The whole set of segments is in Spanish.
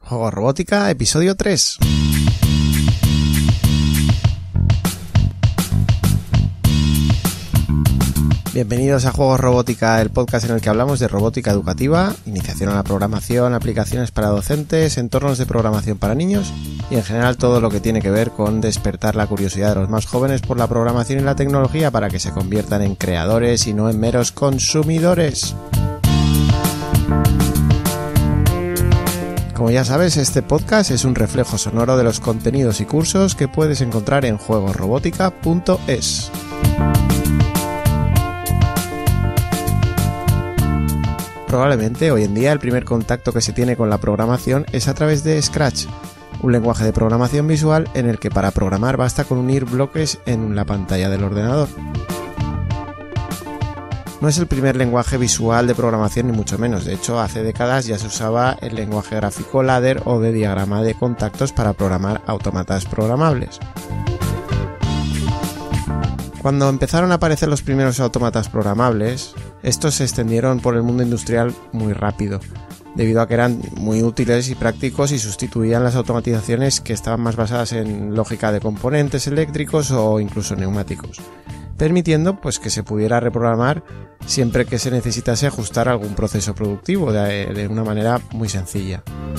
Juegos Robótica, episodio 3. Bienvenidos a Juegos Robótica, el podcast en el que hablamos de robótica educativa, iniciación a la programación, aplicaciones para docentes, entornos de programación para niños y en general todo lo que tiene que ver con despertar la curiosidad de los más jóvenes por la programación y la tecnología para que se conviertan en creadores y no en meros consumidores. Como ya sabes, este podcast es un reflejo sonoro de los contenidos y cursos que puedes encontrar en juegosrobotica.es. Probablemente hoy en día el primer contacto que se tiene con la programación es a través de Scratch, un lenguaje de programación visual en el que para programar basta con unir bloques en la pantalla del ordenador. No es el primer lenguaje visual de programación ni mucho menos, de hecho hace décadas ya se usaba el lenguaje gráfico ladder o de diagrama de contactos para programar autómatas programables. Cuando empezaron a aparecer los primeros autómatas programables, estos se extendieron por el mundo industrial muy rápido, debido a que eran muy útiles y prácticos y sustituían las automatizaciones que estaban más basadas en lógica de componentes eléctricos o incluso neumáticos, permitiendo pues que se pudiera reprogramar siempre que se necesitase ajustar algún proceso productivo de una manera muy sencilla.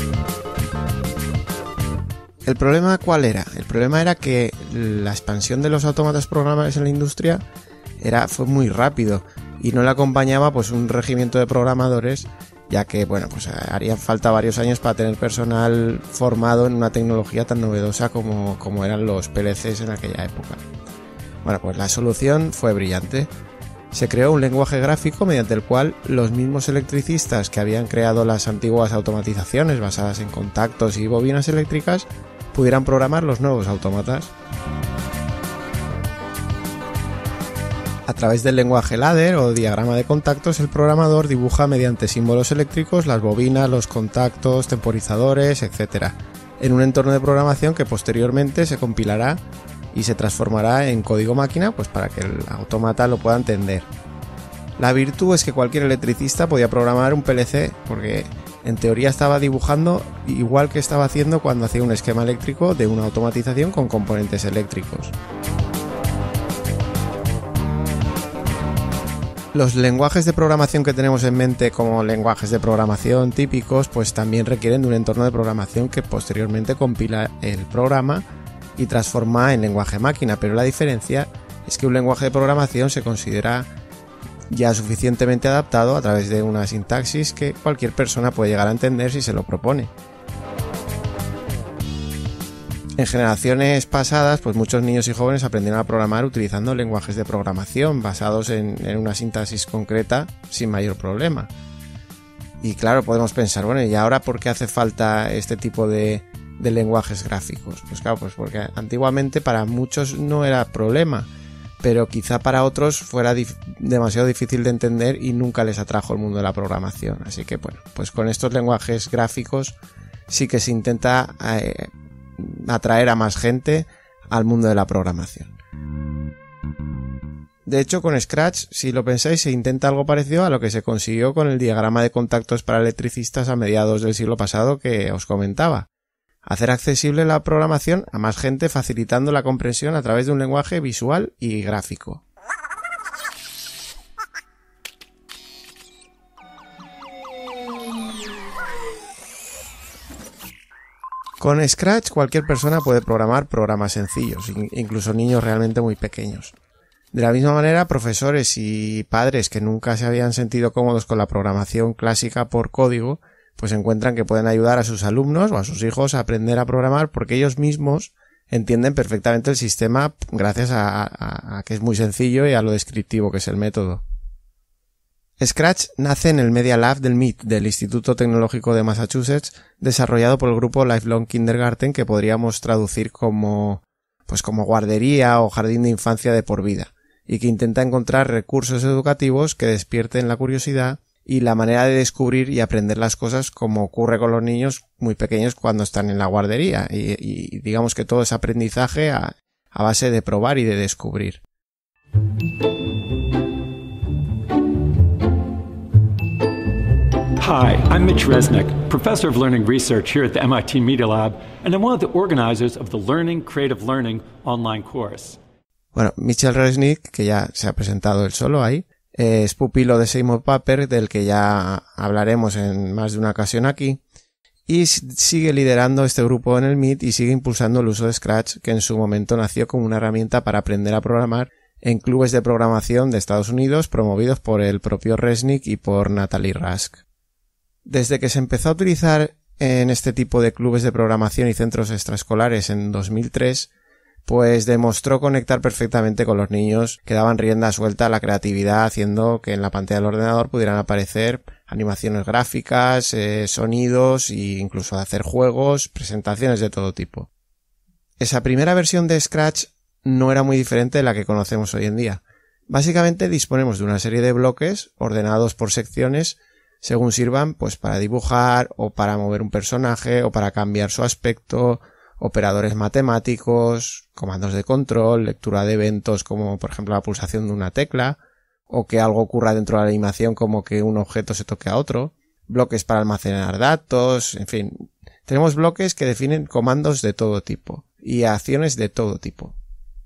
¿El problema cuál era? El problema era que la expansión de los autómatas programables en la industria fue muy rápido y no le acompañaba pues un regimiento de programadores, ya que pues harían falta varios años para tener personal formado en una tecnología tan novedosa como eran los PLCs en aquella época. Pues la solución fue brillante. Se creó un lenguaje gráfico mediante el cual los mismos electricistas que habían creado las antiguas automatizaciones basadas en contactos y bobinas eléctricas pudieran programar los nuevos autómatas. A través del lenguaje ladder o diagrama de contactos, el programador dibuja mediante símbolos eléctricos las bobinas, los contactos, temporizadores, etc., en un entorno de programación que posteriormente se compilará y se transformará en código máquina para que el autómata lo pueda entender. La virtud es que cualquier electricista podía programar un PLC porque en teoría estaba dibujando igual que estaba haciendo cuando hacía un esquema eléctrico de una automatización con componentes eléctricos. Los lenguajes de programación que tenemos en mente como lenguajes de programación típicos también requieren de un entorno de programación que posteriormente compila el programa y transforma en lenguaje máquina, pero la diferencia es que un lenguaje de programación se considera ya suficientemente adaptado a través de una sintaxis que cualquier persona puede llegar a entender si se lo propone. En generaciones pasadas, muchos niños y jóvenes aprendieron a programar utilizando lenguajes de programación basados en una sintaxis concreta sin mayor problema. Y claro, podemos pensar, ¿y ahora por qué hace falta este tipo de lenguajes gráficos? Porque antiguamente para muchos no era problema, pero quizá para otros fuera demasiado difícil de entender y nunca les atrajo el mundo de la programación. Así que con estos lenguajes gráficos sí que se intenta atraer a más gente al mundo de la programación. De hecho, con Scratch, si lo pensáis, se intenta algo parecido a lo que se consiguió con el diagrama de contactos para electricistas a mediados del siglo pasado que os comentaba. Hacer accesible la programación a más gente facilitando la comprensión a través de un lenguaje visual y gráfico. Con Scratch cualquier persona puede programar programas sencillos, incluso niños realmente muy pequeños. De la misma manera, profesores y padres que nunca se habían sentido cómodos con la programación clásica por código, encuentran que pueden ayudar a sus alumnos o a sus hijos a aprender a programar porque ellos mismos entienden perfectamente el sistema gracias a que es muy sencillo y a lo descriptivo que es el método. Scratch nace en el Media Lab del MIT, del Instituto Tecnológico de Massachusetts, desarrollado por el grupo Lifelong Kindergarten, que podríamos traducir como guardería o jardín de infancia de por vida, y que intenta encontrar recursos educativos que despierten la curiosidad y la manera de descubrir y aprender las cosas como ocurre con los niños muy pequeños cuando están en la guardería, y digamos que todo es aprendizaje a base de probar y de descubrir. Hi, I'm Mitch Resnick, Professor of Learning Research here at the MIT Media Lab, and I'm one of the organizers of the Learning Creative Learning online course. Bueno, Mitchell Resnick, que ya se ha presentado él solo ahí, es pupilo de Seymour Papert, del que ya hablaremos en más de una ocasión aquí, y sigue liderando este grupo en el MIT y sigue impulsando el uso de Scratch, que en su momento nació como una herramienta para aprender a programar en clubes de programación de Estados Unidos promovidos por el propio Resnick y por Natalie Rask. Desde que se empezó a utilizar en este tipo de clubes de programación y centros extraescolares en 2003, pues demostró conectar perfectamente con los niños que daban rienda suelta a la creatividad, haciendo que en la pantalla del ordenador pudieran aparecer animaciones gráficas, sonidos e incluso hacer juegos, presentaciones de todo tipo. Esa primera versión de Scratch no era muy diferente de la que conocemos hoy en día. Básicamente disponemos de una serie de bloques ordenados por secciones según sirvan pues para dibujar o para mover un personaje o para cambiar su aspecto, operadores matemáticos, comandos de control, lectura de eventos como por ejemplo la pulsación de una tecla o que algo ocurra dentro de la animación como que un objeto se toque a otro, bloques para almacenar datos, en fin, tenemos bloques que definen comandos de todo tipo y acciones de todo tipo.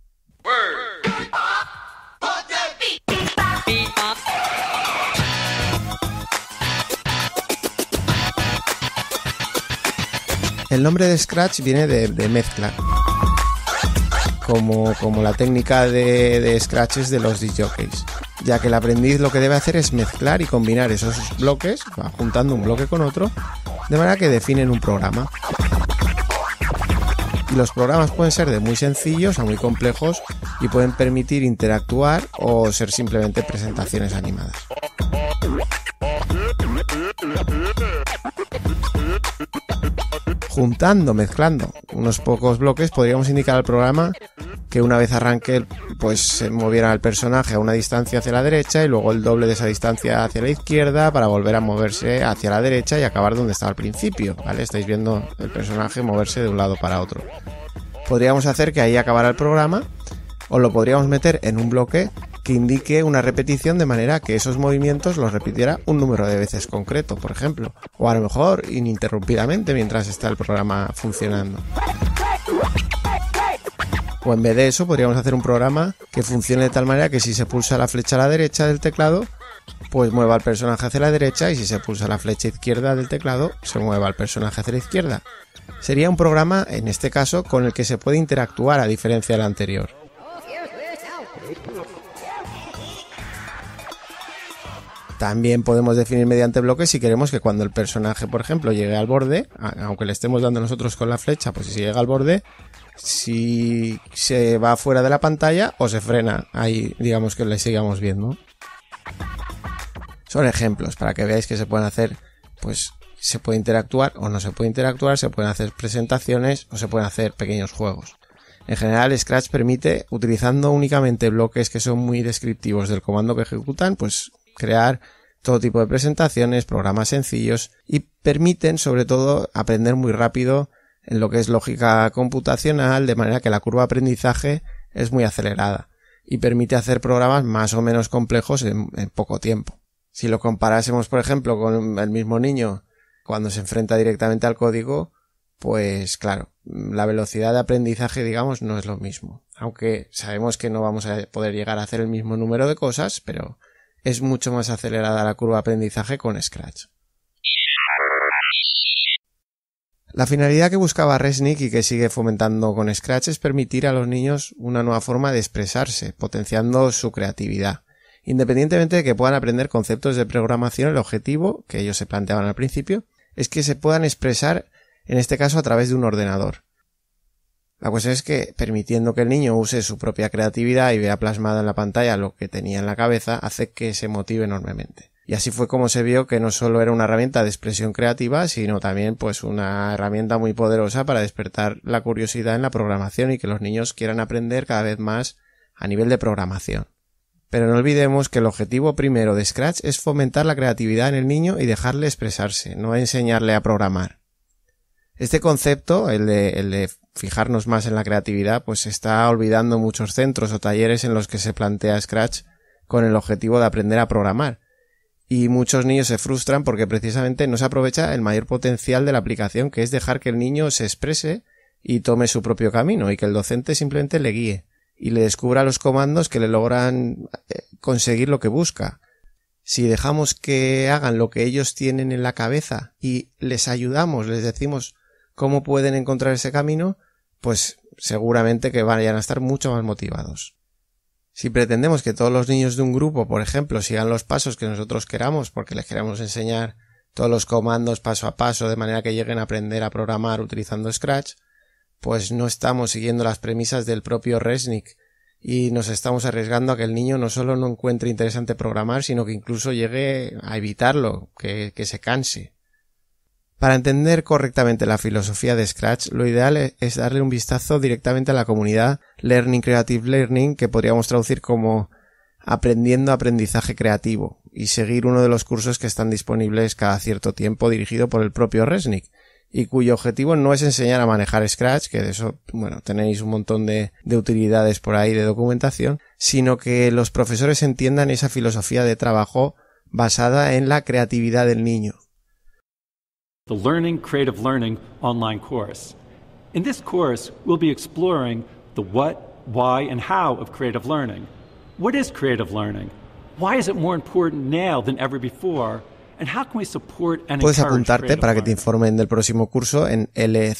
El nombre de Scratch viene de mezcla, como la técnica de scratches de los disc jockeys, ya que el aprendiz lo que debe hacer es mezclar y combinar esos bloques, juntando un bloque con otro, de manera que definen un programa. Y los programas pueden ser de muy sencillos a muy complejos y pueden permitir interactuar o ser simplemente presentaciones animadas. Juntando, mezclando unos pocos bloques podríamos indicar al programa que una vez arranque pues se moviera el personaje a una distancia hacia la derecha y luego el doble de esa distancia hacia la izquierda para volver a moverse hacia la derecha y acabar donde estaba al principio, ¿vale? Estáis viendo el personaje moverse de un lado para otro. Podríamos hacer que ahí acabara el programa o lo podríamos meter en un bloque que indique una repetición de manera que esos movimientos los repitiera un número de veces concreto, por ejemplo, o a lo mejor ininterrumpidamente mientras está el programa funcionando. O en vez de eso podríamos hacer un programa que funcione de tal manera que si se pulsa la flecha a la derecha del teclado, pues mueva al personaje hacia la derecha y si se pulsa la flecha izquierda del teclado, se mueva al personaje hacia la izquierda. Sería un programa, en este caso, con el que se puede interactuar a diferencia del anterior. También podemos definir mediante bloques si queremos que cuando el personaje, por ejemplo, llegue al borde, aunque le estemos dando nosotros con la flecha, pues si llega al borde, si se va fuera de la pantalla o se frena, ahí digamos que le sigamos viendo. Son ejemplos para que veáis que se pueden hacer, pues se puede interactuar o no se puede interactuar, se pueden hacer presentaciones o se pueden hacer pequeños juegos. En general, Scratch permite, utilizando únicamente bloques que son muy descriptivos del comando que ejecutan, pues crear todo tipo de presentaciones, programas sencillos y permiten sobre todo aprender muy rápido en lo que es lógica computacional, de manera que la curva de aprendizaje es muy acelerada y permite hacer programas más o menos complejos en poco tiempo. Si lo comparásemos, por ejemplo, con el mismo niño cuando se enfrenta directamente al código, pues claro, la velocidad de aprendizaje, digamos, no es lo mismo. Aunque sabemos que no vamos a poder llegar a hacer el mismo número de cosas, pero es mucho más acelerada la curva de aprendizaje con Scratch. La finalidad que buscaba Resnick y que sigue fomentando con Scratch es permitir a los niños una nueva forma de expresarse, potenciando su creatividad. Independientemente de que puedan aprender conceptos de programación, el objetivo, que ellos se planteaban al principio, es que se puedan expresar, en este caso a través de un ordenador. La cuestión es que, permitiendo que el niño use su propia creatividad y vea plasmado en la pantalla lo que tenía en la cabeza, hace que se motive enormemente. Y así fue como se vio que no solo era una herramienta de expresión creativa, sino también pues una herramienta muy poderosa para despertar la curiosidad en la programación y que los niños quieran aprender cada vez más a nivel de programación. Pero no olvidemos que el objetivo primero de Scratch es fomentar la creatividad en el niño y dejarle expresarse, no enseñarle a programar. Este concepto, el de fijarnos más en la creatividad, pues se está olvidando muchos centros o talleres en los que se plantea Scratch con el objetivo de aprender a programar. Y muchos niños se frustran porque precisamente no se aprovecha el mayor potencial de la aplicación, que es dejar que el niño se exprese y tome su propio camino, y que el docente simplemente le guíe y le descubra los comandos que le logran conseguir lo que busca. Si dejamos que hagan lo que ellos tienen en la cabeza y les ayudamos, les decimos cómo pueden encontrar ese camino, pues seguramente que vayan a estar mucho más motivados. Si pretendemos que todos los niños de un grupo, por ejemplo, sigan los pasos que nosotros queramos, porque les queremos enseñar todos los comandos paso a paso de manera que lleguen a aprender a programar utilizando Scratch, pues no estamos siguiendo las premisas del propio Resnick y nos estamos arriesgando a que el niño no solo no encuentre interesante programar, sino que incluso llegue a evitarlo, que se canse. Para entender correctamente la filosofía de Scratch, lo ideal es darle un vistazo directamente a la comunidad Learning Creative Learning, que podríamos traducir como aprendiendo aprendizaje creativo, y seguir uno de los cursos que están disponibles cada cierto tiempo dirigido por el propio Resnick, y cuyo objetivo no es enseñar a manejar Scratch, que de eso, tenéis un montón de utilidades por ahí de documentación, sino que los profesores entiendan esa filosofía de trabajo basada en la creatividad del niño. The Learning Creative Learning online course. In this course, we'll be exploring the what, why, and how of creative learning. What is creative learning? Why is it more important now than ever before? And how can we support and Puedes encourage apuntarte creative para que te learning? informen del próximo curso en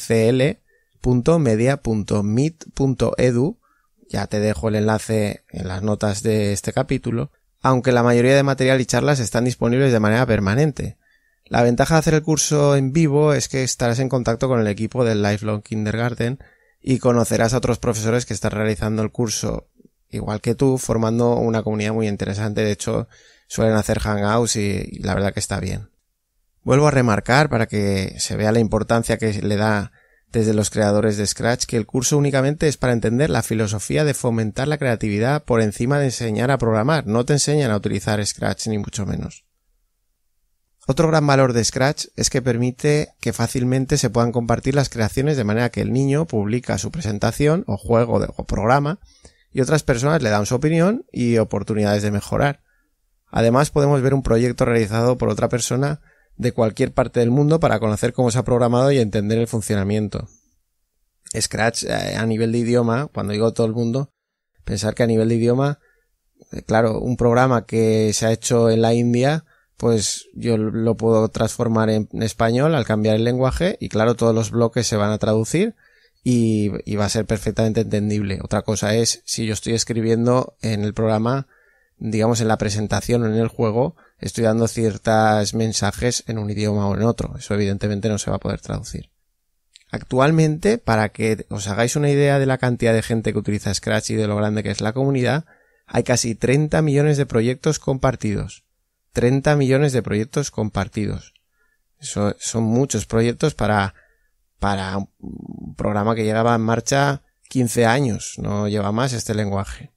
lcl.media.mit.edu. Ya te dejo el enlace en las notas de este capítulo, aunque la mayoría de material y charlas están disponibles de manera permanente. La ventaja de hacer el curso en vivo es que estarás en contacto con el equipo del Lifelong Kindergarten y conocerás a otros profesores que están realizando el curso igual que tú, formando una comunidad muy interesante. De hecho, suelen hacer hangouts y la verdad que está bien. Vuelvo a remarcar, para que se vea la importancia que le da desde los creadores de Scratch, que el curso únicamente es para entender la filosofía de fomentar la creatividad por encima de enseñar a programar. No te enseñan a utilizar Scratch, ni mucho menos. Otro gran valor de Scratch es que permite que fácilmente se puedan compartir las creaciones, de manera que el niño publica su presentación o juego o programa y otras personas le dan su opinión y oportunidades de mejorar. Además, podemos ver un proyecto realizado por otra persona de cualquier parte del mundo para conocer cómo se ha programado y entender el funcionamiento. Scratch, a nivel de idioma, cuando digo todo el mundo, pensar que a nivel de idioma, claro, un programa que se ha hecho en la India, pues yo lo puedo transformar en español al cambiar el lenguaje y claro, todos los bloques se van a traducir y va a ser perfectamente entendible. Otra cosa es si yo estoy escribiendo en el programa, digamos en la presentación o en el juego, estoy dando ciertos mensajes en un idioma o en otro. Eso evidentemente no se va a poder traducir. Actualmente, para que os hagáis una idea de la cantidad de gente que utiliza Scratch y de lo grande que es la comunidad, hay casi 30 millones de proyectos compartidos. 30 millones de proyectos compartidos. Eso son muchos proyectos para un programa que llevaba en marcha 15 años. No lleva más este lenguaje.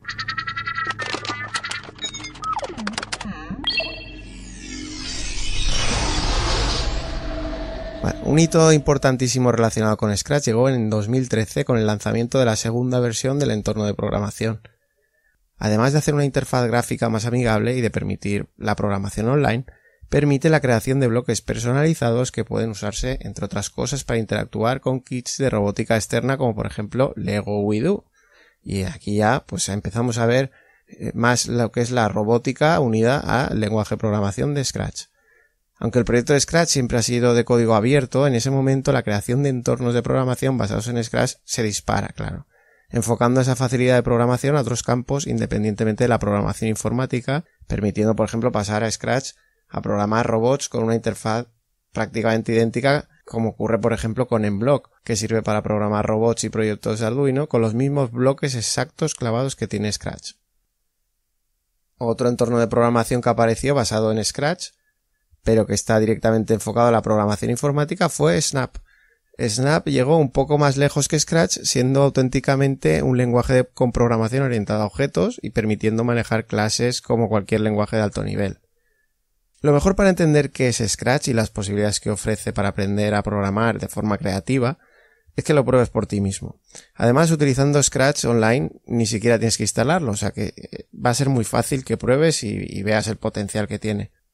Bueno, un hito importantísimo relacionado con Scratch llegó en 2013 con el lanzamiento de la segunda versión del entorno de programación. Además de hacer una interfaz gráfica más amigable y de permitir la programación online, permite la creación de bloques personalizados que pueden usarse, entre otras cosas, para interactuar con kits de robótica externa como por ejemplo Lego WeDo. Y aquí ya pues empezamos a ver más lo que es la robótica unida al lenguaje de programación de Scratch. Aunque el proyecto de Scratch siempre ha sido de código abierto, en ese momento la creación de entornos de programación basados en Scratch se dispara, claro, enfocando esa facilidad de programación a otros campos independientemente de la programación informática, permitiendo por ejemplo pasar a Scratch a programar robots con una interfaz prácticamente idéntica, como ocurre por ejemplo con Mblock, que sirve para programar robots y proyectos de Arduino con los mismos bloques exactos clavados que tiene Scratch. Otro entorno de programación que apareció basado en Scratch, pero que está directamente enfocado a la programación informática, fue Snap. Snap llegó un poco más lejos que Scratch, siendo auténticamente un lenguaje con programación orientada a objetos y permitiendo manejar clases como cualquier lenguaje de alto nivel. Lo mejor para entender qué es Scratch y las posibilidades que ofrece para aprender a programar de forma creativa es que lo pruebes por ti mismo. Además, utilizando Scratch online ni siquiera tienes que instalarlo, o sea que va a ser muy fácil que pruebes y veas el potencial que tiene.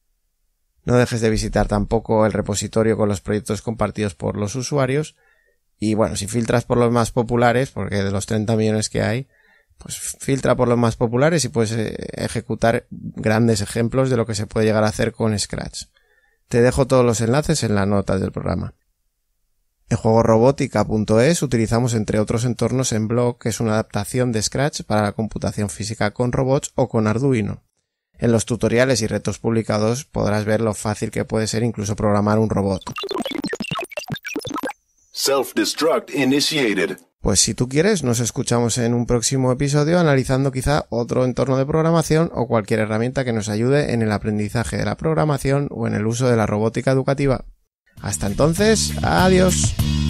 No dejes de visitar tampoco el repositorio con los proyectos compartidos por los usuarios. Y bueno, si filtras por los más populares, porque de los 30 millones que hay, pues filtra por los más populares y puedes ejecutar grandes ejemplos de lo que se puede llegar a hacer con Scratch. Te dejo todos los enlaces en las notas del programa. En juegosrobotica.es utilizamos entre otros entornos Emblock, que es una adaptación de Scratch para la computación física con robots o con Arduino. En los tutoriales y retos publicados podrás ver lo fácil que puede ser incluso programar un robot. Self-destruct initiated. Pues si tú quieres, nos escuchamos en un próximo episodio analizando quizá otro entorno de programación o cualquier herramienta que nos ayude en el aprendizaje de la programación o en el uso de la robótica educativa. Hasta entonces, adiós.